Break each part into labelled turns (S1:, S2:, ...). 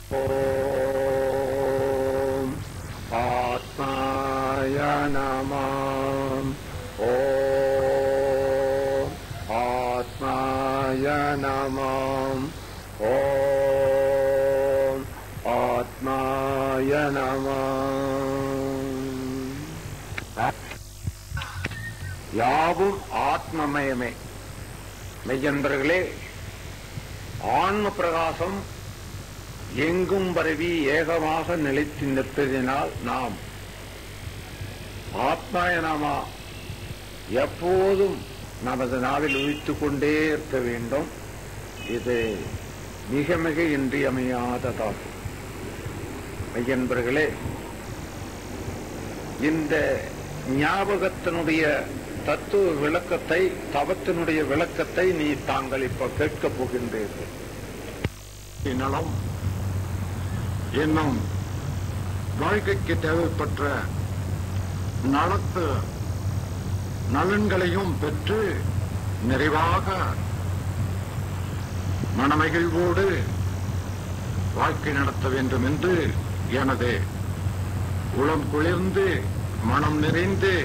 S1: ஓம் ஆத்மாய நமः. ஓம் ஆத்மாய நமः. ஓம் ஆத்மாய நமः. யாவும் ஆத்மமயமே. மெய்யன்பர்களே, ஆன்ம பிரகாசம் எங்கும் பரவி ஏகமாக நிலைத்து நிற்பதினால் நாம் ஆத்மாய நாம எப்போதும் நமது நாவில் உயித்துக் கொண்டே இருக்க வேண்டும். இது மிக மிக இன்றியமையாததாகும். மெய்யன்பர்களே, இந்த ஞாபகத்தினுடைய தத்துவ விளக்கத்தை, தவத்தினுடைய விளக்கத்தை தாங்கள் இப்ப கேட்கப் போகின்றீர்கள். நலம் என்னும் வாழ்க்கைக்கு தேவைப்பட்ட நலத்து நலன்களையும் பெற்று நிறைவாக மனமகிழ்வோடு வாழ்க்கை நடத்த வேண்டும் என்று எனது உளம் குளிர்ந்து மனம் நிறைந்து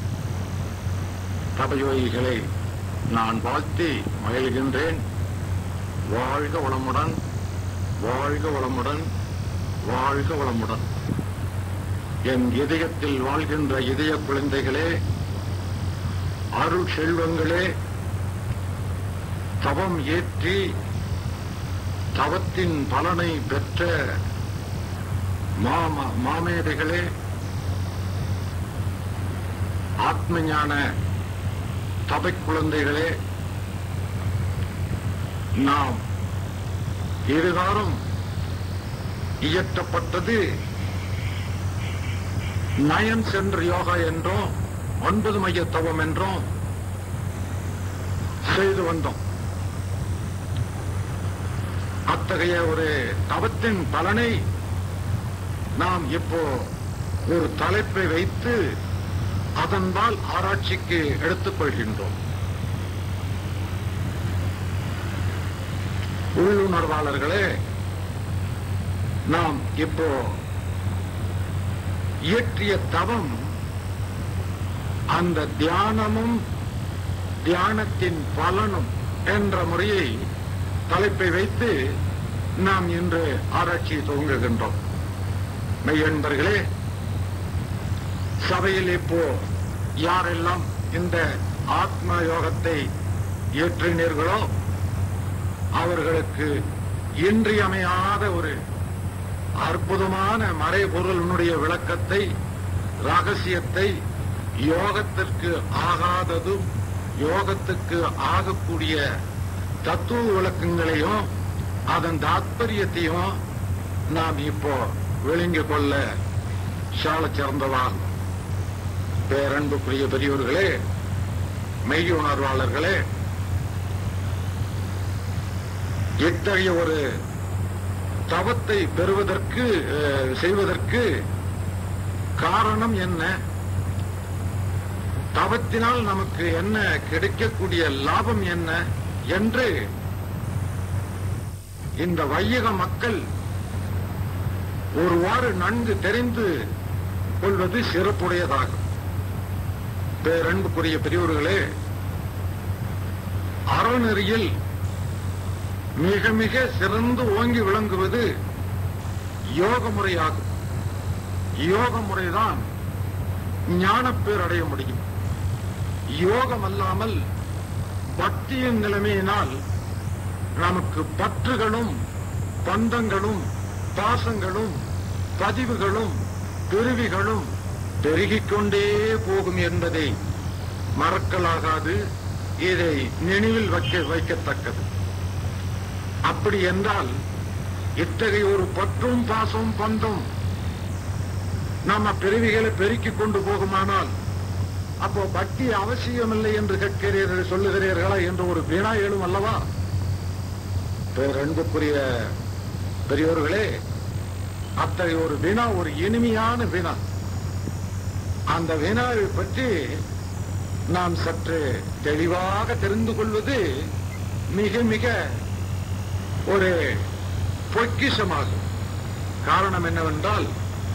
S1: தபயோகிகளை நான் வாழ்த்தி மகிழ்கின்றேன். வாழ்க வளமுடன், வாழ்க வளமுடன், வாழ்க வளமுடன். என் இதயத்தில் வாழ்கின்ற இதய குழந்தைகளே, அருள் செல்வங்களே, தவம் ஏற்றி தவத்தின் பலனை பெற்ற மாமேதைகளே, ஆத்மஞான தபை குழந்தைகளே, நாம் இதுகாரம் இயற்றப்பட்டது 9 சென்டர் யோகா என்றும் 9 மைய தவம் என்றும் செய்து வந்தோம். அத்தகைய ஒரு தவத்தின் பலனை நாம் இப்போ ஒரு தலைப்பை வைத்து அதன்பால் ஆராய்ச்சிக்கு எடுத்துக் கொள்கின்றோம். உள்ளுணர்வாளர்களே, நாம் இப்போ இயற்றிய தவம், அந்த தியானமும் தியானத்தின் பலனும் என்ற முறையை தலைப்பை வைத்து நாம் இன்று ஆராய்ச்சியை துவங்குகின்றோம். மெய்யன்பர்களே, சபையில் இப்போ யாரெல்லாம் இந்த ஆத்ம யோகத்தை இயற்றினீர்களோ அவர்களுக்கு இன்றியமையாத ஒரு அற்புதமான மறைபொருளினுடைய விளக்கத்தை, ரகசியத்தை, யோகத்திற்கு ஆகாததும் யோகத்துக்கு ஆகக்கூடிய தத்துவ விளக்கங்களையும் அதன் தாத்பரியத்தையும் நாம் இப்போ விளங்கிக் கொள்ள சால சிறந்ததாகும். பேரன்புக்குரிய பெரியோர்களே, மெய் உணர்வாளர்களே, இத்தகைய ஒரு தவத்தை பெறுவதற்கு செய்வதற்கு காரணம் என்ன? தவத்தினால் நமக்கு என்ன கிடைக்கக்கூடிய லாபம் என்ன என்று இந்த வையக மக்கள் ஒருவாறு நன்கு தெரிந்து கொள்வது சிறப்புடையதாகும். பேரன்புக்குரிய பெரியோர்களே, அறநெறியில் மிக மிக சிறந்து ஓங்கி விளங்குவது யோக முறையாகும். யோக முறைதான் ஞானப்பேர் அடைய முடியும். யோகம் அல்லாமல் பக்தியின் நிலைமையினால் நமக்கு பற்றுகளும் பந்தங்களும் பாசங்களும் பதிவுகளும் பெருவிகளும் பெருகிக் கொண்டே போகும் என்பதை மறக்கலாகாது. இதை நினைவில் வைக்கத்தக்கது. அப்படி என்றால் இத்தகைய ஒரு பற்றும் பாசம் பந்தம் நம்ம பிறவிகளை பெருக்கிக் கொண்டு போகுமானால் அப்போ பக்தி அவசியமில்லை என்று கேட்கிறீர்கள், சொல்லுகிறீர்களா என்று ஒரு வினா எழும் அல்லவா? பேரன்புக்குரிய பெரியோர்களே, அத்தகைய ஒரு வினா ஒரு இனிமையான வினா. அந்த வினாவை பற்றி நாம் சற்று தெளிவாக தெரிந்து கொள்வது மிக மிக ஒரு பொக்கிஷமாகும். காரணம் என்னவென்றால்,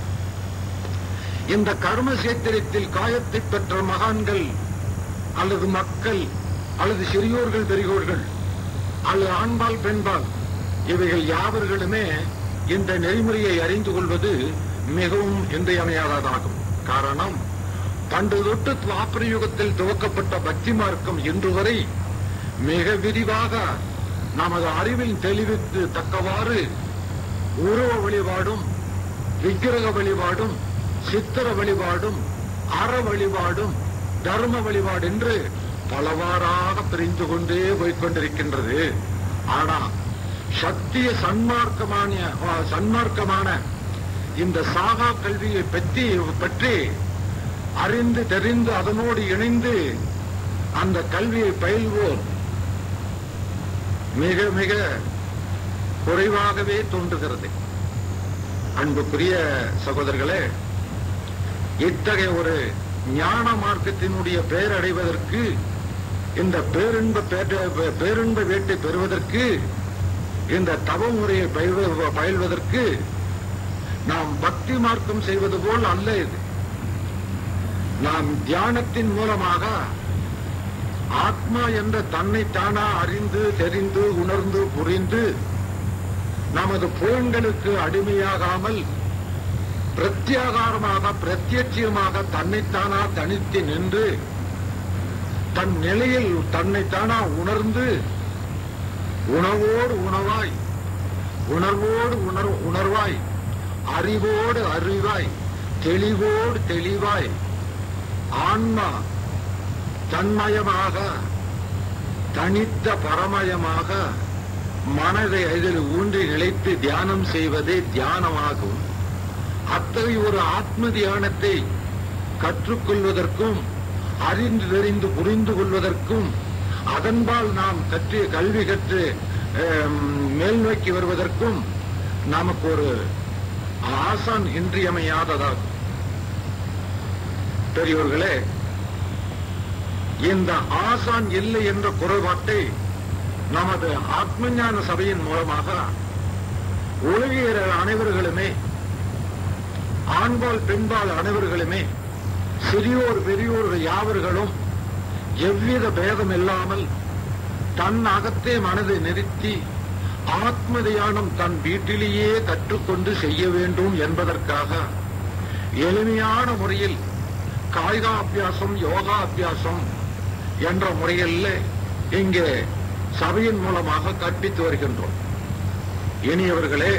S1: இந்த கர்ம சேத்திரத்தில் காயத்தை பெற்ற மகான்கள் அல்லது மக்கள் அல்லது சிறியோர்கள் பெரியோர்கள் அல்லது ஆண்பால் பெண்பால் இவைகள் யாவர்களுமே இந்த நெறிமுறையை அறிந்து கொள்வது மிகவும் இன்றியமையாததாகும். காரணம், பண்டு தொட்டு துவாபர யுகத்தில் துவக்கப்பட்ட பக்தி மார்க்கம் இன்று வரை மிக விரிவாக நமது அறிவின் தெளிவுக்கு தக்கவாறு உருவ வழிபாடும், விக்கிரக வழிபாடும், சித்திர வழிபாடும், அற வழிபாடும், தர்ம வழிபாடு என்று பலவாறாக பிரிந்து கொண்டே போய்கொண்டிருக்கின்றது. ஆனால் சத்திய சன்மார்க்கமான இந்த சாகா கல்வியை பற்றி அறிந்து தெரிந்து அதனோடு இணைந்து அந்த கல்வியை பயில்வோர் மிக மிக குறைவாகவே தோன்றுகிறது. அன்புக்குரிய சகோதரர்களே, இத்தகைய ஒரு ஞான மார்க்கத்தினுடைய பெயரடைவதற்கு, இந்த பேரின்ப வேட்டை பெறுவதற்கு, இந்த தவ முறையை பயில்வதற்கு நாம் பக்தி மார்க்கம் செய்வது போல் அல்ல. இது நாம் தியானத்தின் மூலமாக ஆத்மா என்ற தன்னைத்தானா அறிந்து தெரிந்து உணர்ந்து புரிந்து நமது புலன்களுக்கு அடிமையாகாமல் பிரத்யாகாரமாக பிரத்யட்சியமாக தன்னைத்தானா தனித்து நின்று தன் நிலையில் தன்னைத்தானா உணர்ந்து உணவோடு உணவாய், உணர்வோடு உணர்வாய், அறிவோடு அறிவாய், தெளிவோடு தெளிவாய், ஆன்மா தன்மயமாக தனித்த பரமயமாக மனதை அதில் ஊன்றி நிலைத்து தியானம் செய்வதே தியானமாகும். அத்தகைய ஒரு ஆத்ம தியானத்தை கற்றுக்கொள்வதற்கும் அறிந்து தெரிந்து புரிந்து கொள்வதற்கும் அதன்பால் நாம் கல்வி கற்று மேல் நோக்கி வருவதற்கும் நமக்கு ஒரு ஆசான் இன்றியமையாததாகும். பெரியோர்களே, இந்த ஆசான் இல்லை என்ற குறைபாட்டை நமது ஆத்ம ஞான சபையின் மூலமாக உலகியர் அனைவர்களுமே, ஆண்பால் பெண்பால் அனைவர்களுமே, சிறியோர் பெரியோர்கள் யாவர்களும் எவ்வித பேதம் இல்லாமல் தன் அகத்தே மனதை நிறுத்தி ஆத்ம தியானம் தன் வீட்டிலேயே கற்றுக்கொண்டு செய்ய வேண்டும் என்பதற்காக எளிமையான முறையில் காய்கா அபியாசம், யோகா அபியாசம் என்ற முறையில் இங்கே சபையின் மூலமாக கற்பித்து வருகின்றோம். இனியவர்களே,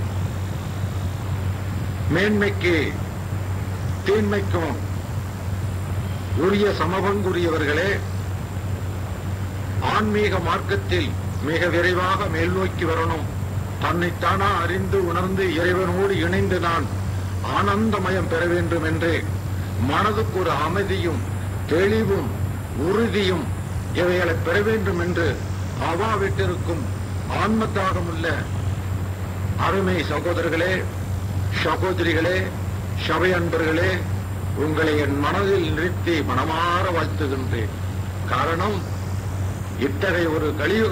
S1: மேன்மைக்கு தீன்மைக்கும் உரிய சமபங்குரியவர்களே, ஆன்மீக மார்க்கத்தில் மிக விரைவாக மேல் நோக்கி வரணும். தன்னைத்தானா அறிந்து உணர்ந்து இறைவனோடு இணைந்து நான் ஆனந்தமயம் பெற வேண்டும் என்று மனதுக்கு ஒரு அமைதியும் தெளிவும் உறுதியும் இவைகளை பெற வேண்டும் என்று அவாவிட்டிருக்கும் ஆன்மத்தாகம் உள்ள அருமை சகோதரர்களே, சகோதரிகளே, சபை அன்பர்களே, உங்களை என் மனதில் நிறுத்தி மனமாற வாழ்த்துகின்றேன். காரணம், இத்தகைய ஒரு கலியுக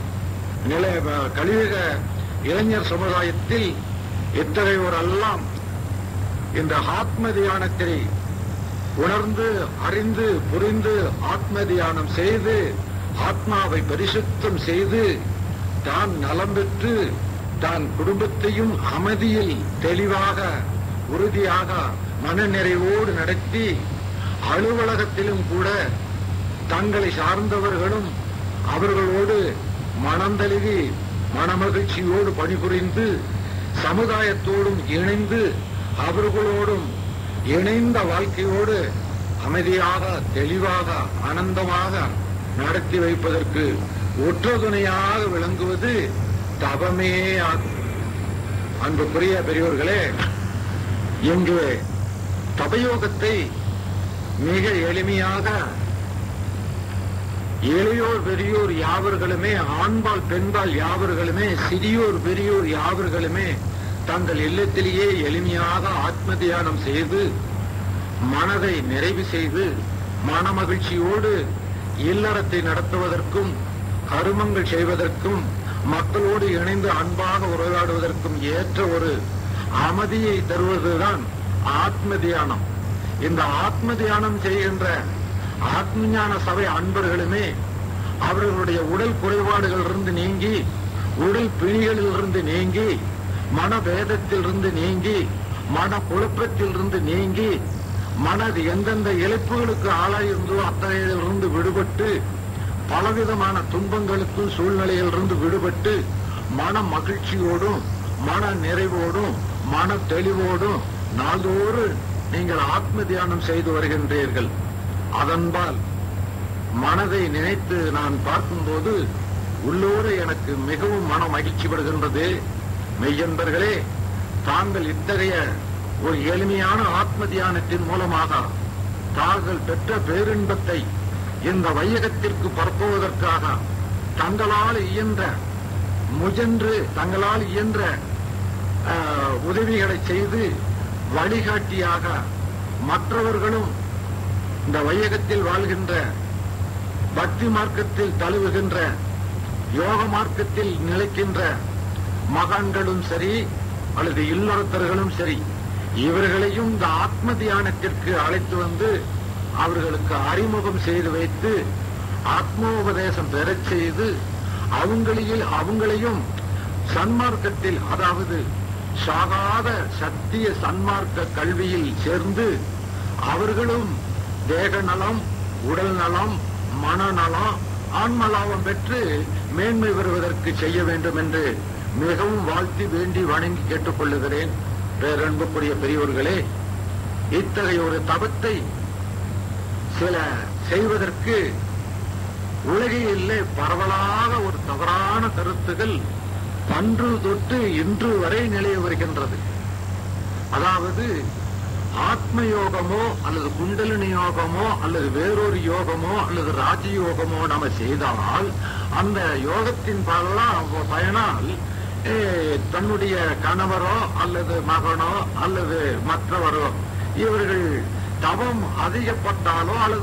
S1: இளைஞர் சமுதாயத்தில் இத்தகைய ஒரு எல்லாம் இந்த ஆத்ம தியானத்தை உணர்ந்து அறிந்து புரிந்து ஆத்ம தியானம் செய்து ஆத்மாவை பரிசுத்தம் செய்து தான் நலம் பெற்று தான் குடும்பத்தையும் அமைதியில் தெளிவாக உறுதியாக மனநிறைவோடு நடத்தி அலுவலகத்திலும் கூட தங்களை சார்ந்தவர்களும் அவர்களோடு மனந்தழுவி மனமகிழ்ச்சியோடு பணிபுரிந்து சமுதாயத்தோடும் இணைந்து அவர்களோடும் இணைந்த வாழ்க்கையோடு அமைதியாக தெளிவாக ஆனந்தமாக நடத்தி வைப்பதற்கு ஒற்ற துணையாக விளங்குவது தவமே ஆகும். அன்புக்குரிய பெரியோர்களே, இங்கு தபயோகத்தை மிக எளிமையாக இளையோர் பெரியோர் யாவர்களுமே, ஆண்பால் பெண்பால் யாவர்களுமே, சிறியோர் பெரியோர் யாவர்களுமே தங்கள் இல்லத்திலேயே எளிமையாக ஆத்ம தியானம் செய்து மனதை நிறைவு செய்து மனமகிழ்ச்சியோடு இல்லறத்தை நடத்துவதற்கும் கருமங்கள் செய்வதற்கும் மக்களோடு இணைந்து அன்பாக உரையாடுவதற்கும் ஏற்ற ஒரு அமைதியை தருவதுதான் ஆத்ம தியானம். இந்த ஆத்ம தியானம் செய்கின்ற ஆத்ம ஞான சபை அன்பர்களுமே அவர்களுடைய உடல் குறைபாடுகளிலிருந்து நீங்கி, உடல் பிணிகளிலிருந்து நீங்கி, மனவேதத்திலிருந்து நீங்கி, மன குழப்பத்திலிருந்து நீங்கி, மனது எந்தெந்த இழப்புகளுக்கு ஆளாயிருந்தோ அத்தகையிலிருந்து விடுபட்டு, பலவிதமான துன்பங்களுக்கும் சூழ்நிலையிலிருந்து விடுபட்டு, மன மகிழ்ச்சியோடும் மன நிறைவோடும் மன தெளிவோடும் நாள்தோறும் நீங்கள் ஆத்ம தியானம் செய்து வருகின்றீர்கள். அதன்பால் மனதை நினைத்து நான் பார்க்கும்போது உள்ளோடு எனக்கு மிகவும் மன மகிழ்ச்சி படுகின்றது. மெய்யன்பர்களே, தாங்கள் இத்தகைய ஒரு எளிமையான ஆத்ம தியானத்தின் மூலமாக தாங்கள் பெற்ற பேரின்பத்தை இந்த வையகத்திற்கு பரப்புவதற்காக தங்களால் இயன்ற உதவிகளை செய்து வழிகாட்டியாக மற்றவர்களும் இந்த வையகத்தில் வாழ்கின்ற பக்தி மார்க்கத்தில் தழுவுகின்ற யோக மார்க்கத்தில் நிலைக்கின்ற மகான்களும் சரி அல்லது இல்லறத்தர்களும் சரி, இவர்களையும் இந்த ஆத்ம தியானத்திற்கு அழைத்து வந்து அவர்களுக்கு அறிமுகம் செய்து வைத்து ஆத்மோபதேசம் பெறச் செய்து அவங்களையும் சன்மார்க்கத்தில், அதாவது சாகாத சத்திய சன்மார்க்க கல்வியில் சேர்ந்து அவர்களும் தேக நலம், உடல் நலம், மனநலம், ஆன்மலாபம் பெற்று மேன்மை பெறுவதற்கு செய்ய வேண்டும் என்று மிகவும் வாழ்த்தி வேண்டி வணங்கி கேட்டுக்கொள்ளுகிறேன். பேரன்புக்குரிய பெரியோர்களே, இத்தகைய ஒரு தபத்தை சில செய்வதற்கு உலகிலே பரவலாக ஒரு தவறான கருத்துகள் அன்று தொட்டு இன்று வரை நிலைய வருகின்றது. அதாவது ஆத்ம யோகமோ அல்லது குண்டலினி யோகமோ அல்லது வேறொரு யோகமோ அல்லது ராஜயோகமோ நாம செய்தால் அந்த யோகத்தின் பயனால் தன்னுடைய கணவரோ அல்லது மகனோ அல்லது மற்றவரோ இவர்கள் தவம் அதிகப்பட்டாலோ அல்லது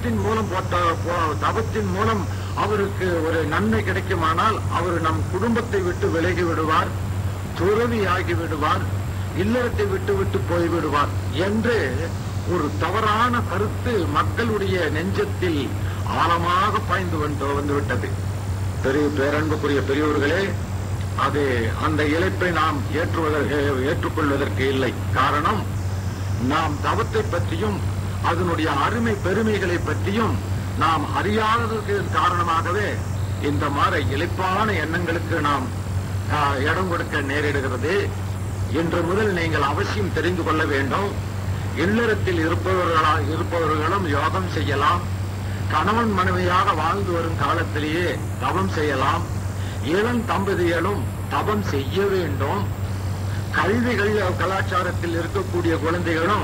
S1: தவத்தின் மூலம் அவருக்கு ஒரு நன்மை கிடைக்குமானால் அவர் நம் குடும்பத்தை விட்டு விலகி விடுவார், துறவி ஆகி விடுவார், இல்லறத்தை விட்டு போய்விடுவார் என்று ஒரு தவறான கருத்து மக்களுடைய நெஞ்சத்தில் ஆழமாக பாய்ந்து வந்துவிட்டது. பேரன்புக்குரிய பெரியோர்களே, அது அந்த இழைப்பை நாம் ஏற்றுக்கொள்வதற்கு இல்லை. காரணம், நாம் தவத்தை பற்றியும் அதனுடைய அருமை பெருமைகளை பற்றியும் நாம் அறியாததற்கு காரணமாகவே இந்த மாதிரி இழைப்பான எண்ணங்களுக்கு நாம் இடம் கொடுக்க நேரிடுகிறது. இன்று முதல் நீங்கள் அவசியம் தெரிந்து கொள்ள வேண்டும். இல்லறத்தில் இருப்பவர்களும் யோகம் செய்யலாம். கணவன் மனைவியாக வாழ்ந்து வரும் காலத்திலேயே தவம் செய்யலாம். இளம் தம்பதிகளும் தவம் செய்ய வேண்டும். கல்விகள் கலாச்சாரத்தில் இருக்கக்கூடிய குழந்தைகளும்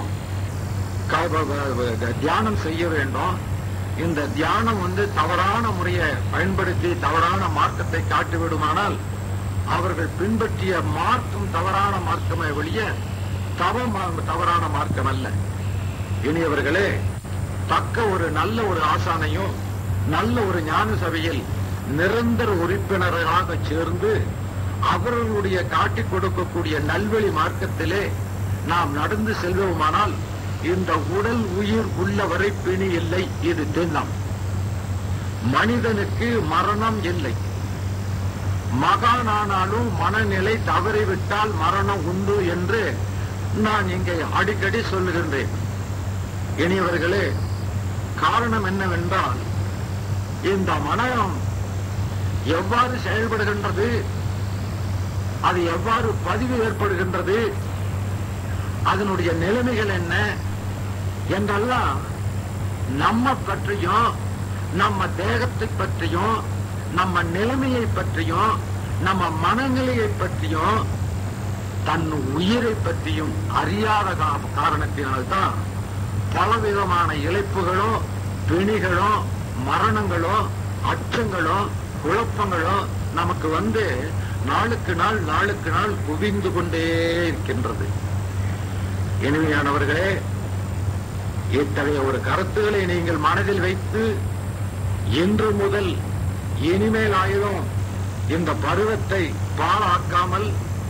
S1: தியானம் செய்ய வேண்டும். இந்த தியானம் தவறான முறையை பயன்படுத்தி தவறான மார்க்கத்தை காட்டிவிடுமானால் அவர்கள் பின்பற்றிய மார்க்கம் தவறான மார்க்கமே வெளிய தவம் தவறான மார்க்கம் அல்ல. இனியவர்களே, தக்க ஒரு நல்ல ஒரு ஆசானையும் நல்ல ஒரு ஞான சபையில் நிரந்தர உறுப்பினராக சேர்ந்து அவர்களுடைய காட்டிக் கொடுக்கக்கூடிய நல்வழி மார்க்கத்திலே நாம் நடந்து செல்வோமானால் இந்த உடல் உயிர் உள்ளவரை பிணி இல்லை. இது திண்ணம். மனிதனுக்கு மரணம் இல்லை. மகானானாலும் மனநிலை தவறிவிட்டால் மரணம் உண்டு என்று நான் இங்கே அடிக்கடி சொல்லுகின்றேன். இனியவர்களே, காரணம் என்னவென்றால் இந்த மனம் எவ்வாறு செயல்படுகின்றது, அது எவ்வாறு பதிவு ஏற்படுகின்றது, அதனுடைய நிலைமைகள் என்ன என்றெல்லாம் நம்ம பற்றியும் நம்ம தேகத்தை பற்றியும் நம்ம நிலைமையை பற்றியும் நம்ம மனநிலையை பற்றியும் தன் உயிரை பற்றியும் அறியாத காரணத்தினால்தான் பலவிதமான இழப்புகளோ பிணிகளோ மரணங்களோ அச்சங்களோ குழப்பங்களோ நமக்கு நாளுக்கு நாள் குவிந்து கொண்டே இருக்கின்றது. இனிமையானவர்களே, இத்தகைய ஒரு கருத்துக்களை நீங்கள் மனதில் வைத்து இன்று முதல் இனிமேல் ஆயிரம் இந்த பருவத்தை பாழாக்காமல்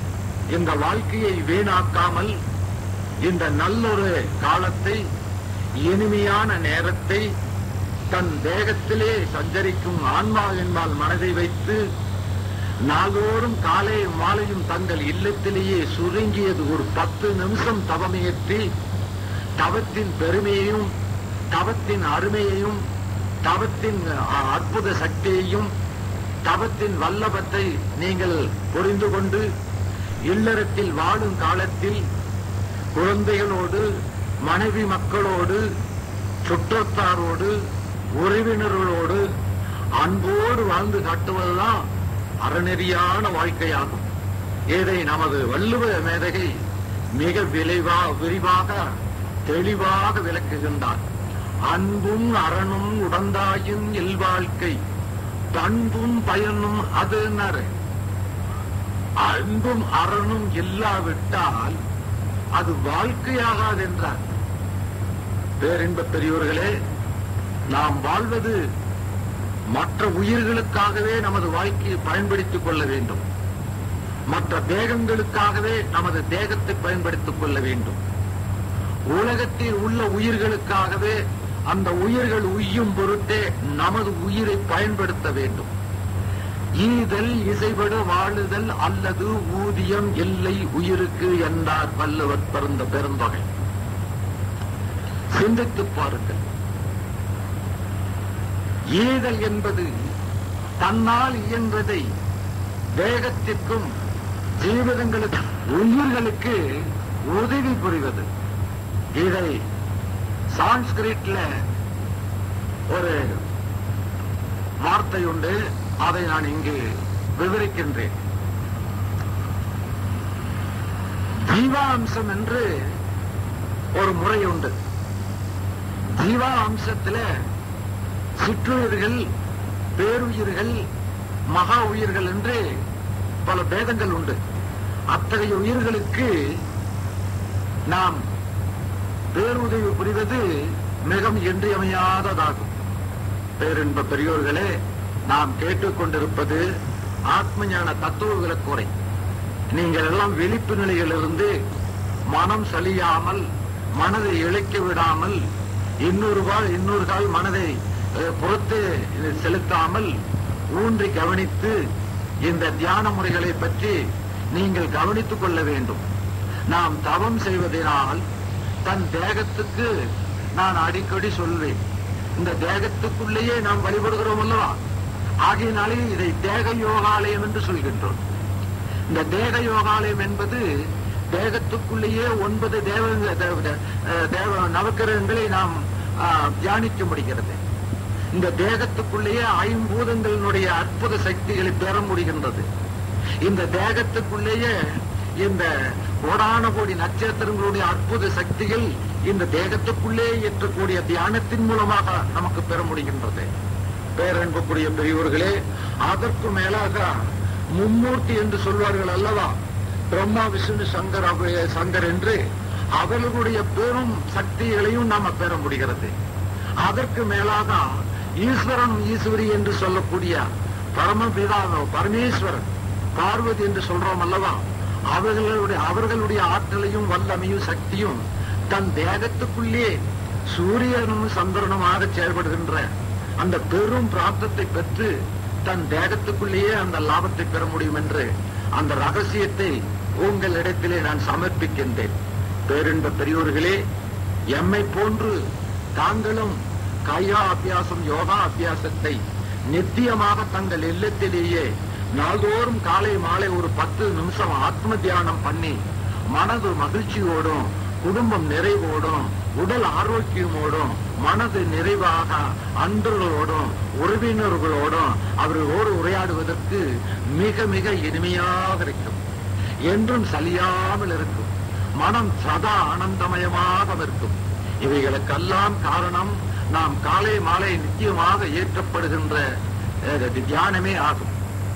S1: இந்த வாழ்க்கையை வீணாக்காமல் இந்த நல்லொரு காலத்தை, இனிமையான நேரத்தை தன் தேகத்திலே சஞ்சரிக்கும் ஆன்மா என்பால் மனதை வைத்து நாள்தோறும் காலை மாலையும் தங்கள் இல்லத்திலேயே சுருங்கியது ஒரு 10 நிமிஷம் தவமியற்றி தவத்தின் பெருமையையும் தவத்தின் அருமையையும் தவத்தின் அற்புத சக்தியையும் தவத்தின் வல்லபத்தை நீங்கள் புரிந்து கொண்டு இல்லறத்தில் வாழும் காலத்தில் குழந்தைகளோடு, மனைவி மக்களோடு, சுற்றத்தாரோடு, உறவினர்களோடு அன்போடு வாழ்ந்து காட்டுவதுதான் அறநெறியான வாழ்க்கையாகும். இதை நமது வள்ளுவ மேதகை மிக விரிவாக தெளிவாக விளக்குகின்றார். அன்பும் அறனும் உடந்தாயின் இல்வாழ்க்கை, பண்பும் பயனும் அது. அன்பும் அறனும் இல்லாவிட்டால் அது வாழ்க்கையாகாது என்றார். பேரின்ப பெரியோர்களே, நாம் வாழ்வது மற்ற உயிர்களுக்காகவே நமது வாழ்க்கையை பயன்படுத்திக் கொள்ள வேண்டும். மற்ற தேகங்களுக்காகவே நமது தேகத்தை பயன்படுத்திக் கொள்ள வேண்டும். உலகத்தில் உள்ள உயிர்களுக்காகவே அந்த உயிர்கள் உய்யும் பொருட்டே நமது உயிரை பயன்படுத்த வேண்டும். ஈதல் இசைபடு வாழுதல் அல்லது ஊதியம் இல்லை உயிருக்கு என்றார் வள்ளுவர் பெருந்தொகை. சிந்தித்துப் பாருங்கள். ஈதல் என்பது தன்னால் இயன்றதை தேகத்திற்கும் ஜீவிதங்களுக்கு உயிர்களுக்கு உதவி புரிவது. இதை சான்ஸ்கிரிட்ல ஒரு வார்த்தை உண்டு, அதை நான் இங்கு விவரிக்கின்றேன். ஜீவாம்சம் என்று ஒரு முறை உண்டு. ஜீவா அம்சத்தில் சிற்றுயிர்கள், பேருயிர்கள், மகா உயிர்கள் என்று பல பேதங்கள் உண்டு. அத்தகைய உயிர்களுக்கு நாம் பேருதவி புரிவது மிகவும் இன்றியமையாததாகும். பேரின்ப பெரியோர்களே, நாம் கேட்டுக்கொண்டிருப்பது ஆத்ம ஞான தத்துவ விளக்குரை. நீங்கள் எல்லாம் விழிப்பு நிலையிலிருந்து மனம் சலியாமல், மனதை இழைக்க விடாமல், இன்னொரு கால் மனதை புறத்து செலுத்தாமல் ஊன்றி கவனித்து இந்த தியான முறைகளை பற்றி நீங்கள் கவனித்துக் கொள்ள வேண்டும். நாம் தவம் செய்வதனால் தன் தேகத்துக்கு நான் அடிக்கடி சொல்வேன், இந்த தேகத்துக்குள்ளேயே நாம் வழிபடுகிறோம் அல்லவா, ஆகையினாலே இதை தேக யோகாலயம் என்று சொல்கின்றோம். இந்த தேக யோகாலயம் என்பது தேகத்துக்குள்ளேயே 9 நவக்கிரகங்களை நாம் தியானிக்க முடிகிறது. இந்த தேகத்துக்குள்ளேயே 5 பூதங்களினுடைய அற்புத சக்திகளை பெற முடிகின்றது. இந்த தேகத்துக்குள்ளேயே இந்த கோடான கோடி நட்சத்திரங்களுடைய அற்புத சக்திகள் இந்த தேகத்துக்குள்ளே ஏற்றக்கூடிய தியானத்தின் மூலமாக நமக்கு பெற முடிகின்றது. பேரன்புக்குரிய பெரியவர்களே, அதற்கு மேலாக மும்மூர்த்தி என்று சொல்வார்கள் அல்லவா, பிரம்மா, விஷ்ணு, சங்கர் என்று அவர்களுடைய பெரும் சக்திகளையும் நாம பெற முடிகிறது. அதற்கு மேலாக ஈஸ்வரன், ஈஸ்வரி என்று சொல்லக்கூடிய பரமபிதா, பரமேஸ்வரன், பார்வதி என்று சொல்றோம் அல்லவா, அவர்களுடைய ஆற்றலையும் வல்லமையும் சக்தியும் தன் தேகத்துக்குள்ளே சூரியனும் சந்திரனுமாக செயல்படுகின்ற அந்த பெரும் பிராப்தத்தை பெற்று தன் தேகத்துக்குள்ளேயே அந்த லாபத்தை பெற முடியும் என்று அந்த ரகசியத்தை உங்களிடத்திலே நான் சமர்ப்பிக்கின்றேன். பேரின்ப பெரியோர்களே, எம்மை போன்று தாங்களும் காயா அபியாசம், யோகா அபியாசத்தை நித்தியமாக தங்கள் இல்லத்திலேயே நாள்தோறும் காலை மாலை ஒரு 10 நிமிஷம் ஆத்ம தியானம் பண்ணி மனது மகிழ்ச்சியோடும், குடும்பம் நிறைவோடும், உடல் ஆரோக்கியமோடும், மனது நிறைவாக அன்பர்களோடும் உறவினர்களோடும் அவர்களோடு உரையாடுவதற்கு மிக மிக இனிமையாக இருக்கும். என்றும் சலியாமல் இருக்கும். மனம் சதா ஆனந்தமயமாக இருக்கும். இவைகளுக்கெல்லாம் காரணம் நாம் காலை மாலை நிச்சயமாக ஏற்றப்படுகின்ற தியானமே ஆகும்.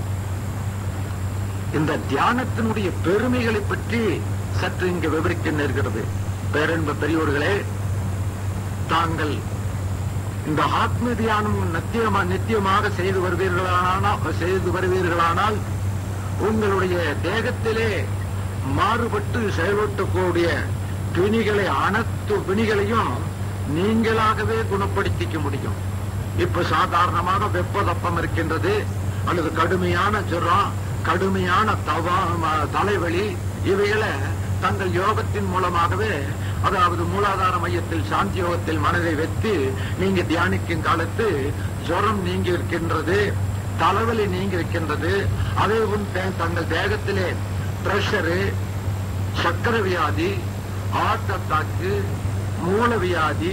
S1: இந்த தியானத்தினுடைய பெருமைகளை பற்றி சற்று இங்கு விவரிக்க நேர்கிறது. பேரன்ப பெரியோர்களே, தாங்கள் இந்த ஆத்ம தியானம் நித்தியமாக செய்து வருவீர்களானால் உங்களுடைய தேகத்திலே மாறுபட்டு செயல்பட்டக்கூடிய பிணிகளை, அனைத்து பிணிகளையும் நீங்களாகவே குணப்படுத்திக்க முடியும். இப்ப சாதாரணமாக வெப்பதப்பம் இருக்கின்றது, அல்லது கடுமையான ஜுரம், கடுமையான தலைவலி, இவைகளை தங்கள் யோகத்தின் மூலமாகவே, அதாவது மூலாதார மையத்தில் சாந்தி யோகத்தில் மனதை வைத்து நீங்க தியானிக்கும் காலத்து ஜுரம் நீங்கி இருக்கின்றது, தலைவலி நீங்கி இருக்கின்றது. அதே போன்று தங்கள் தேகத்திலே பிரஷரு, சக்கர வியாதி, ஹார்ட் அட்டாக்கு, மூல வியாதி,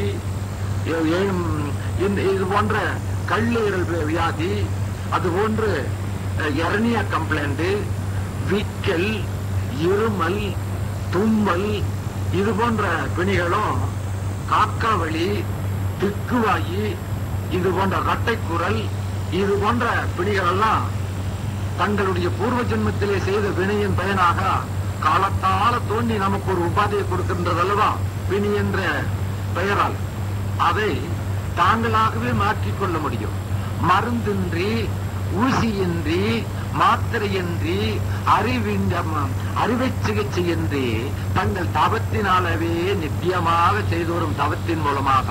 S1: இது போன்ற கல்லீரல் வியாதி, அது போன்று எரணியா கம்ப்ளைண்ட், விக்கல், இருமல், தும்மல், இது போன்ற பிணிகளும், காக்காவளி, திக்குவாயி, இது போன்ற இரட்டைக்குரல், இது போன்ற பிணிகள் எல்லாம் தங்களுடைய பூர்வ ஜென்மத்திலே செய்த வினையின் பயனாக காலத்தால தோண்டி நமக்கு ஒரு உபாதையை கொடுக்கின்றது அல்லவா பிணி என்ற பெயரால். அதை தாங்களாகவே மாற்றிக்கொள்ள முடியும். மருந்தின்றி, ஊசியின்றி, மாத்திரையின்றி, அறுவை சிகிச்சையின்றி தங்கள் தவத்தினாலவே நித்தியமாக செய்து வரும் தவத்தின் மூலமாக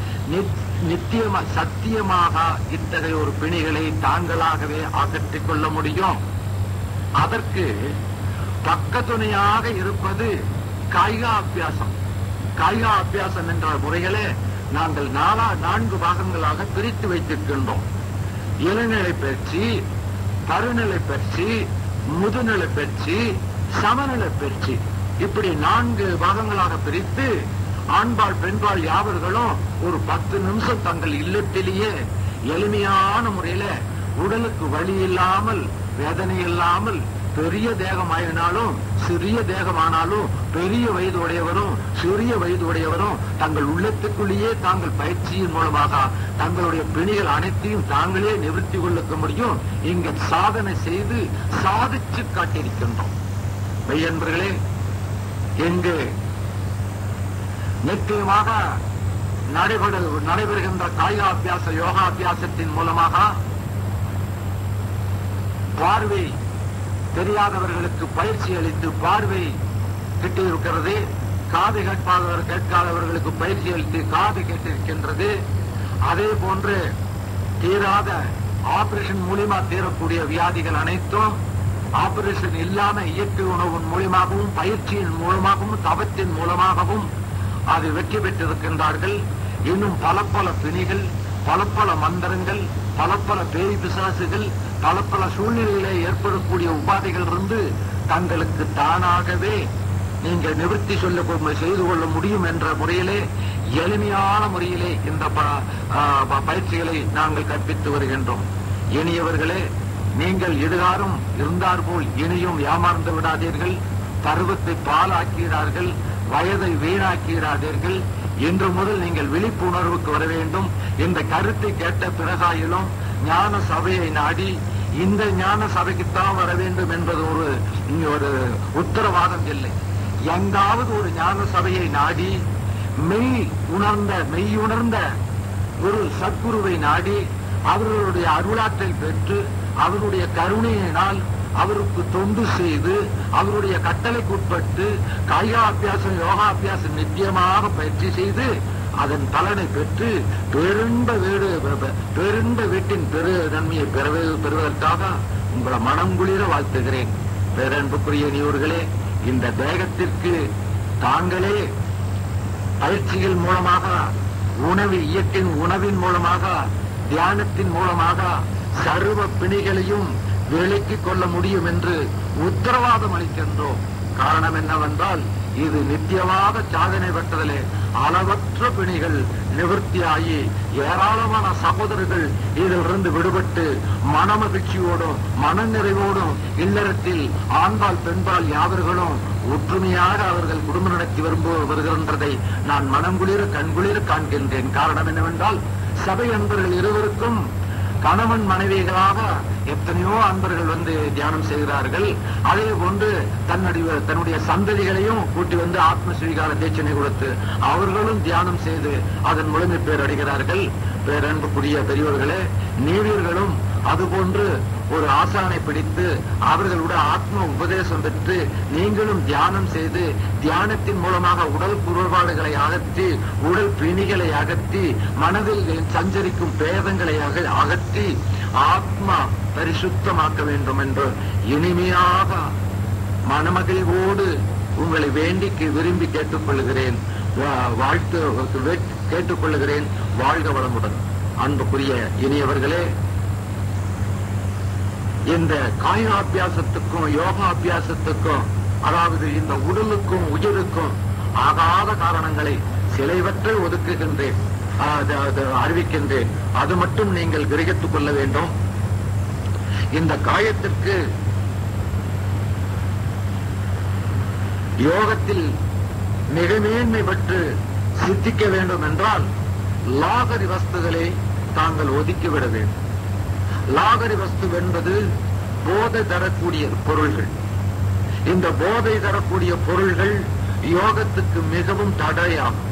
S1: சத்தியமாக இத்தகைய ஒரு பிணிகளை தாங்களாகவே அகற்றிக் கொள்ள முடியும். அதற்கு பக்க துணையாக இருப்பது காய்காபியாசம். காய்காபியாசம் என்ற முறைகளே நாங்கள் 4 பாகங்களாக பிரித்து வைத்திருக்கின்றோம். இளநிலை பயிற்சி, பருநிலை பயிற்சி, முதுநிலை பயிற்சி, சமநிலை பயிற்சி, இப்படி 4 பாகங்களாக பிரித்து ஆண்பால் பெண்பால் யாவர்களும் ஒரு 10 நிமிஷம் தங்கள் இல்லத்திலேயே எளிமையான முறையில உடலுக்கு வலி இல்லாமல், வேதனை இல்லாமல், பெரிய தேகமாயினாலும் சிறிய தேகமானாலும், பெரிய வயது உடையவரும் சிறிய வயது உடையவரும் தங்கள் உள்ளத்துக்குள்ளேயே தாங்கள் பயிற்சியின் மூலமாக தங்களுடைய பிணிகள் அனைத்தையும் தாங்களே நிவர்த்தி கொள்ள முடியும். இங்க சாதனை செய்து சாதிச்சு காட்டியிருக்கின்றோம். மெய்யன்பர்களே, எங்கு நிச்சயமாக நடைபெறுகின்ற காயாபியாச யோகாபியாசத்தின் மூலமாக பார்வை தெரியாதவர்களுக்கு பயிற்சி அளித்து பார்வை கிட்டிருக்கிறது. காது கேட்காதவர்களுக்கு பயிற்சி அளித்து காது கேட்டிருக்கின்றது. அதே போன்று தீராத ஆபரேஷன் மூலியமா தீரக்கூடிய வியாதிகள் அனைத்தும் ஆபரேஷன் இல்லாம இயற்கை உணவின் மூலமாகவும், பயிற்சியின் மூலமாகவும், தவத்தின் மூலமாகவும் அது வெற்றி பெற்றிருக்கின்றார்கள். இன்னும் பல பிணிகள், பல மந்திரங்கள், பல பேய் பிசாசுகள், பல சூழ்நிலையிலே ஏற்படக்கூடிய உபாதைகள் இருந்து தங்களுக்கு தானாகவே நீங்கள் நிவர்த்தி செய்து கொள்ள முடியும் என்ற முறையிலே, எளிமையான முறையிலே இந்த பயிற்சிகளை நாங்கள் கற்பித்து வருகின்றோம். இனியவர்களே, நீங்கள் இடுகாரும் இருந்தார் போல் இனியும் ஏமாந்து விடாதீர்கள். பருவத்தை பாலாக்கிறார்கள், வயதை வீணாக்கிறாதீர்கள். இன்று முதல் நீங்கள் விழிப்புணர்வுக்கு வர வேண்டும். இந்த கருத்தை கேட்ட பிறகாயிலும் ஞான சபையை நாடி, இந்த ஞான சபைக்குத்தான் வர வேண்டும் என்பது ஒரு உத்தரவாதம் இல்லை. எங்காவது ஒரு ஞான சபையை நாடி மெய் உணர்ந்த ஒரு சத்குருவை நாடி அவர்களுடைய அருளாற்றல் பெற்று அவருடைய கருணையினால் அவருக்கு தொண்டு செய்து அவருடைய கட்டளைக்குட்பட்டு காயாபியாசம் யோகாபியாசம் நித்தியமாக பயிற்சி செய்து அதன் பலனை பெற்று பேருண்ட வீட்டின் பெரு நன்மையை பெறுவதற்காக உங்களை மனம் குளிர வாழ்த்துகிறேன். பேரன்புக்குரிய நீவர்களே, இந்த தேகத்திற்கு தாங்களே பயிற்சிகள் மூலமாக, இயற்கையின் உணவின் மூலமாக, தியானத்தின் மூலமாக சர்வ பிணிகளையும் விலக்கிக் கொள்ள முடியும் என்று உத்தரவாதம் அளிக்கின்றோம். காரணம் என்னவென்றால், இது நித்தியமாக சாதனை பெற்றதிலே அளவற்ற பிணிகள் நிவர்த்தியாகி ஏராளமான சகோதரர்கள் இதிலிருந்து விடுபட்டு மனமகிழ்ச்சியோடும் மன நிறைவோடும் இல்லறத்தில் ஆண்பால் பெண்பால் யாவர்களும் ஒற்றுமையாக அவர்கள் குடும்பம் நடத்தி வருகின்றதை நான் மனங்குளிர கண்குளிர காண்கின்றேன். காரணம் என்னவென்றால், சபை அன்பர்கள் இருவருக்கும் கணவன் மனைவிகளாக எத்தனையோ அன்பர்கள் வந்து தியானம் செய்கிறார்கள். அதே போன்று தன்னுடைய சந்ததிகளையும் கூட்டி வந்து ஆத்ம ஸ்வீகார தீட்சணை கொடுத்து அவர்களும் தியானம் செய்து அதன் முழுமை பேர் அடைகிறார்கள். பேரன்புக்குரிய பெரியவர்களே, நீவீர்களும் அதுபோன்று ஒரு ஆசானை பிடித்து அவர்களுடைய ஆத்ம உபதேசம் பெற்று நீங்களும் தியானம் செய்து தியானத்தின் மூலமாக உடல் குறைபாடுகளை அகற்றி உடல் பிணிகளை அகற்றி மனதில் சஞ்சரிக்கும் பேதங்களை அகற்றி ஆத்மா பரிசுத்தமாக்க வேண்டும் என்று இனிமையாக மனமகிழ்வோடு உங்களை வேண்டிக்கு விரும்பி கேட்டுக்கொள்கிறேன். கேட்டுக்கொள்கிறேன். வாழ்க வளமுடன். அன்புக்குரிய இனியவர்களே, இந்த காயாபியாசத்துக்கும் யோகாபியாசத்துக்கும், அதாவது இந்த உடலுக்கும் உயிருக்கும் ஆகாத காரணங்களை சிலைவற்றை ஒதுக்குகின்றேன், அறிவிக்கின்றேன். அது மட்டும் நீங்கள் கிரகித்துக் கொள்ள வேண்டும். இந்த காயத்திற்கு யோகத்தில் மிக மேன்மை பெற்று சித்திக்க வேண்டும் என்றால் லாகரி வஸ்துகளை தாங்கள் ஒதுக்கிவிட வேண்டும். லாகரி வஸ்து என்பது போதை தரக்கூடிய பொருள்கள். இந்த போதை தரக்கூடிய பொருள்கள் யோகத்துக்கு மிகவும் தடையாகும்.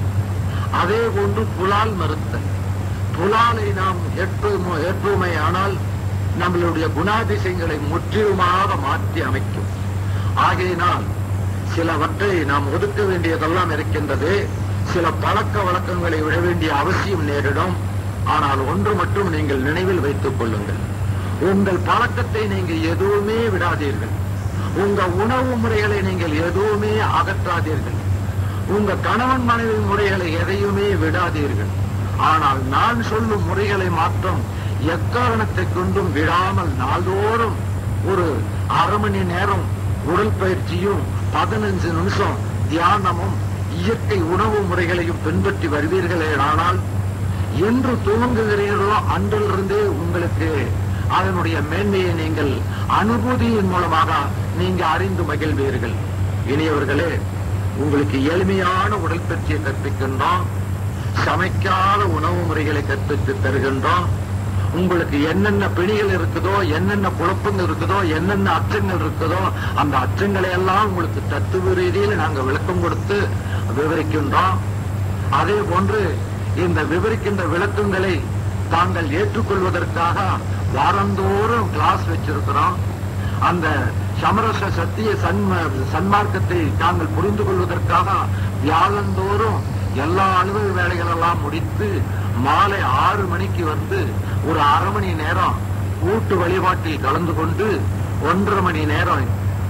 S1: அதே போன்று புலால் மறுத்தல். புலாலை நாம் ஏற்றுமை ஆனால் நம்மளுடைய குணாதிசயங்களை முற்றிலுமாக மாற்றி அமைக்கும். ஆகையினால் சிலவற்றை நாம் ஒதுக்க வேண்டியதெல்லாம் இருக்கின்றது. சில பழக்க வழக்கங்களை விட வேண்டிய அவசியம் நேரிடும். ஆனால் ஒன்று மட்டும் நீங்கள் நினைவில் வைத்துக் கொள்ளுங்கள். உங்கள் பழக்கத்தை நீங்கள் எதுவுமே விடாதீர்கள். உங்க உணவு முறைகளை நீங்கள் எதுவுமே அகற்றாதீர்கள். உங்க கணவன் மனைவி முறைகளை எதையுமே விடாதீர்கள். ஆனால் நான் சொல்லும் முறைகளை மாற்றம் எக்காரணத்தை கொண்டும் விடாமல் நாள்தோறும் ஒரு அரை மணி நேரம் உடல் பயிற்சியும் 15 நிமிஷம் தியானமும் இயற்கை உணவு முறைகளையும் பின்பற்றி வருவீர்களே, ஆனால் என்று துவங்குகிறீர்களோ அன்றிலிருந்தே உங்களுக்கு அதனுடைய மேன்மையை நீங்கள் அனுபூதியின் மூலமாக நீங்க அறிந்து மகிழ்வீர்கள். இனியவர்களே, உங்களுக்கு எளிமையான உடற்பயிற்சியை கற்பிக்கின்றோம். சமைக்காத உணவு முறைகளை கற்பித்து தருகின்றோம். உங்களுக்கு என்னென்ன பிணிகள் இருக்குதோ, என்னென்ன குழப்பங்கள் இருக்குதோ, என்னென்ன அச்சங்கள் இருக்குதோ, அந்த அச்சங்களை எல்லாம் உங்களுக்கு தத்துவ ரீதியில் நாங்கள் விளக்கம் கொடுத்து விவரிக்கின்றோம். அதே போன்று இந்த விவரிக்கின்ற விளக்கங்களை தாங்கள் ஏற்றுக்கொள்வதற்காக வாரந்தோறும் கிளாஸ் வச்சிருக்கிறோம். அந்த சமரச சத்திய சன்மார்க்கத்தை தாங்கள் புரிந்து கொள்வதற்காக வியாழந்தோறும் எல்லா அலுவல் வேலைகளெல்லாம் முடித்து மாலை 6 மணிக்கு வந்து ஒரு அரை மணி நேரம் கூட்டு வழிபாட்டில் கலந்து கொண்டு 1.5 மணி நேரம்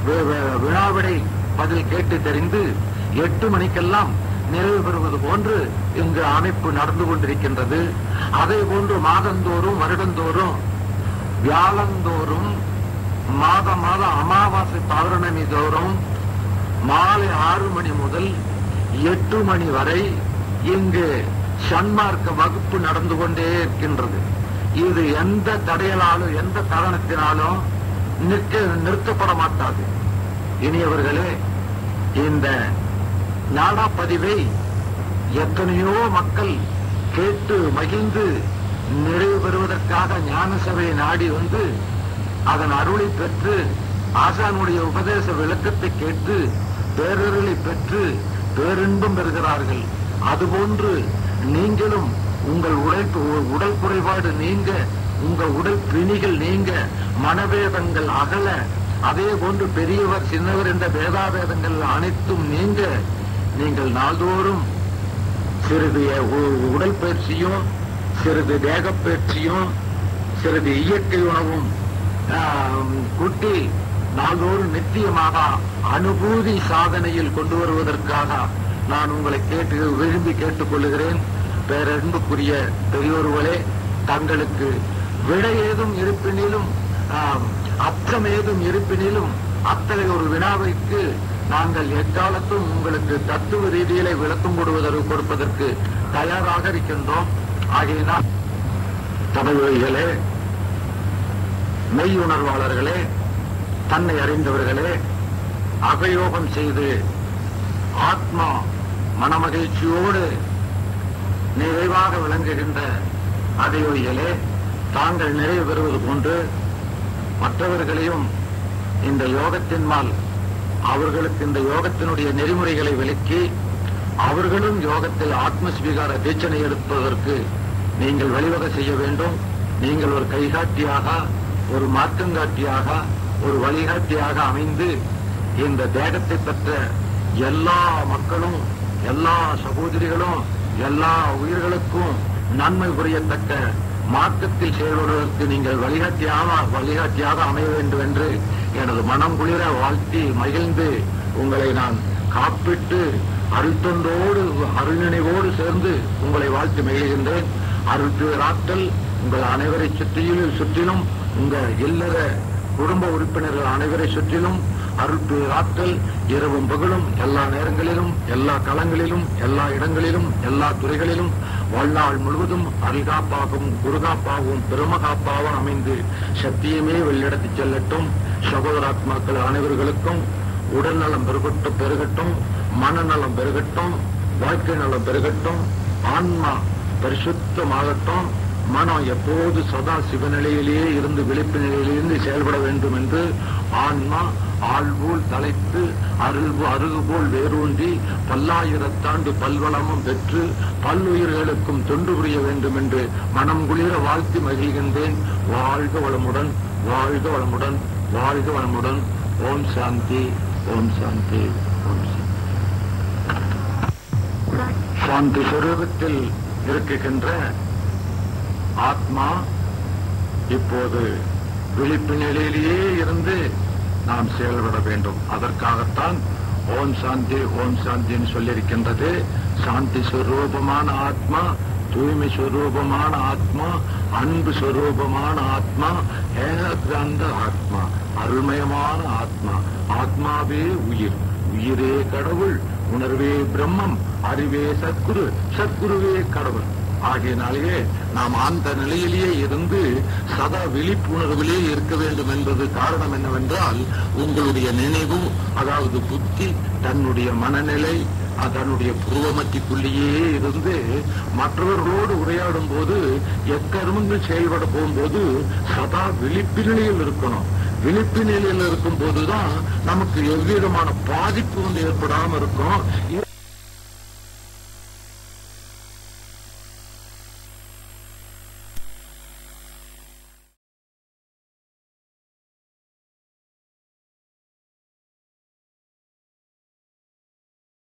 S1: வினாவிடை பதில் கேட்டு தெரிந்து 8 மணிக்கெல்லாம் நிறைவு பெறுவது போன்று இங்கு அமைப்பு நடந்து கொண்டிருக்கின்றது. அதே போன்று மாதந்தோறும் வருடந்தோறும் வியாழந்தோறும் மாதம் அமாவாசை பௌர்ணமி தோறும் மாலை 6 மணி முதல் 8 மணி வரை இங்கு சன்மார்க்க வகுப்பு நடந்து கொண்டே இருக்கின்றது. இது எந்த தடையலாலும் எந்த காரணத்தினாலும் நிறுத்தப்பட மாட்டாது. இனியவர்களே, இந்த நாடாப்பதிவை எத்தனையோ மக்கள் கேட்டு மகிழ்ந்து நிறைவு பெறுவதற்காக ஞான சபையை நாடி வந்து அதன் அருளை பெற்று ஆசானுடைய உபதேச விளக்கத்தை கேட்டு பேரருளை பெற்று பேரின்பம் பெறுகிறார்கள். அதுபோன்று நீங்களும் உங்கள் உடல் குறைபாடு நீங்க, உங்கள் உடல் பிணிகள் நீங்க, மனவேதங்கள் அகல, அதே போன்று பெரியவர் சின்னவர் என்ற பேதாபேதங்கள் அனைத்தும் நீங்க, நீங்கள் நாள்தோறும் சிறிது உடல் பயிற்சியும் சிறிது தேகப்பயிற்சியும் சிறிது இயற்கை உணவும் கூட்டி நாள்தோறும் நிச்சயமாக அனுபூதி சாதனையில் கொண்டு வருவதற்காக நான் உங்களை விரும்பி கேட்டுக்கொள்ளுகிறேன். பேரன்புக்குரிய பெரியோர்களே, தங்களுக்கு விடை ஏதும் இருப்பினிலும் அச்சம் ஏதும் இருப்பினிலும் அத்தகைய ஒரு வினாவிற்கு நாங்கள் எக்காலத்தும் உங்களுக்கு தத்துவ ரீதியிலே விளக்கம் கொடுப்பதற்கு தயாராக இருக்கின்றோம். ஆகையினால் தமிழர்களே, மெய் உணர்வாளர்களே, தன்னை அறிந்தவர்களே, அகயோகம் செய்து ஆத்மா மனமகிழ்ச்சியோடு நிறைவாக விளங்குகின்ற அதையோயிலே தாங்கள் நிறைவு பெறுவது போன்று மற்றவர்களையும் இந்த யோகத்தின்மால் அவர்களுக்கு இந்த யோகத்தினுடைய நெறிமுறைகளை விளக்கி அவர்களும் யோகத்தில் ஆத்மஸ்வீகார தீட்சணை எடுப்பதற்கு நீங்கள் வழிவகை செய்ய வேண்டும். நீங்கள் ஒரு கைகாட்டியாக, ஒரு மார்க்கங்காட்டியாக, ஒரு வழிகாட்டியாக அமைந்து இந்த தேகத்தை பெற்ற எல்லா மக்களும், எல்லா சகோதரிகளும், எல்லா உயிர்களுக்கும் நன்மை புரியத்தக்க மார்க்கத்தில் செயல்படுவதற்கு நீங்கள் வழிகாட்டியாக அமைய வேண்டும் என்று எனது மனம் குளிர வாழ்த்தி மகிழ்ந்து உங்களை நான் காப்பிட்டு அருள்தொண்டோடு அருள்நினைவோடு சேர்ந்து உங்களை வாழ்த்து மகிழ்கின்றேன். அருள் பேராற்றல் உங்கள் அனைவரை சுற்றிலும் உங்கள் இல்லற குடும்ப உறுப்பினர்கள் அனைவரை சுற்றிலும் அருள் பேராற்றல் இரவும் பகலும் எல்லா நேரங்களிலும், எல்லா களங்களிலும், எல்லா இடங்களிலும், எல்லா துறைகளிலும் வாழ்நாள் முழுவதும் அரிகாப்பாகவும், குருகாப்பாகவும், பெருமகாப்பாகவும் அமைந்து சத்தியமே வெள்ளெடுத்துச் செல்லட்டும். சகோதராத்மாக்கள் அனைவர்களுக்கும் உடல் நலம் பெருகட்டும், மனநலம் பெருகட்டும், வாழ்க்கை நலம் பெருகட்டும், ஆன்மா பரிசுத்தமாகட்டும், மனம் எப்போது சதா சிவநிலையிலேயே இருந்து விழிப்பு நிலையிலிருந்து செயல்பட வேண்டும் என்று ஆன்மா ஆழ்வோல் தலைத்து அருகுபோல் வேரூன்றி பல்லாயிரத்தாண்டு பல்வளமும் பெற்று பல்லுயிர்களுக்கும் தொண்டு புரிய வேண்டும் என்று மனம் குளிர வாழ்த்தி மகிழ்கின்றேன். வாழ்க வளமுடன், வாழ்க வளமுடன், வாழ்க வளமுடன். ஓம் சாந்தி, ஓம் சாந்தி, ஓம் சாந்தி. சாந்தி சுரூபத்தில் இருக்குகின்ற ஆத்மா இப்போது விழிப்பு நிலையிலேயே இருந்து நாம் செயல்பட வேண்டும். அதற்காகத்தான் ஓம் சாந்தி, ஓம் சாந்தின்னு சொல்லியிருக்கின்றது. சாந்தி சுரூபமான ஆத்மா, தூய்மை சுரூபமான ஆத்மா, அன்பு சுரூபமான ஆத்மா, ஏகாந்த ஆத்மா, அருள்மயமான ஆத்மா. ஆத்மாவே உயிர், உயிரே கடவுள், உணர்வே பிரம்மம், அறிவே சத்குரு, சத்குருவே கடவுள். ஆகையினாலேயே நாம் அந்த நிலையிலேயே இருந்து சதா விழிப்புணர்விலே இருக்க வேண்டும் என்பது காரணம் என்னவென்றால், உங்களுடைய நினைவு, அதாவது புத்தி, தன்னுடைய மனநிலை தன்னுடைய புருவமத்திக்குள்ளேயே இருந்து மற்றவர்களோடு உரையாடும் போது, எக்கர்மங்கள் செயல்பட போகும்போது சதா விழிப்பு நிலையில் இருக்கணும். விழிப்பு நிலையில் இருக்கும் போதுதான் நமக்கு எவ்விதமான பாதிப்பு ஏற்படாமல் இருக்கும்.